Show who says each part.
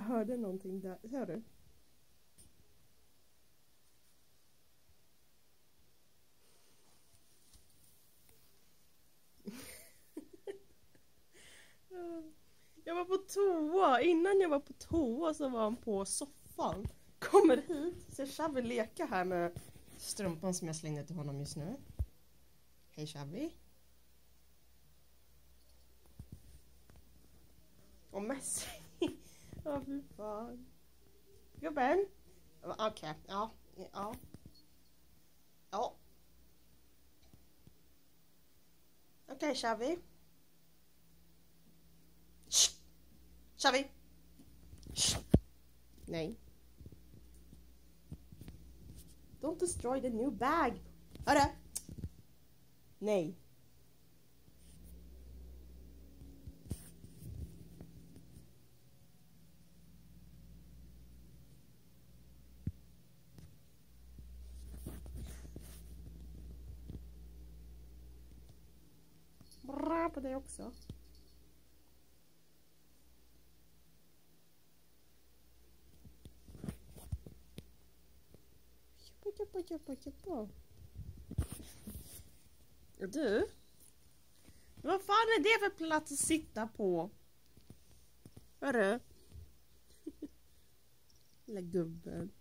Speaker 1: hörde någonting där. Hör du? Jag var på toa. Innan jag var på toa så var han på soffan. Kommer hit. Så Xavi leka här med strumpan som jag slängde till honom just nu. Hej Xavi. Och Messi. Ja, fy fan. Gubben. Okej, ja. Ja. Ja. Okej, Xavi. Xavi. Nej. Don't destroy the new bag. Hörru. Nej. Bra på det också. Du? Vad fan är det för plats att sitta på? Hörru? Lilla gubben.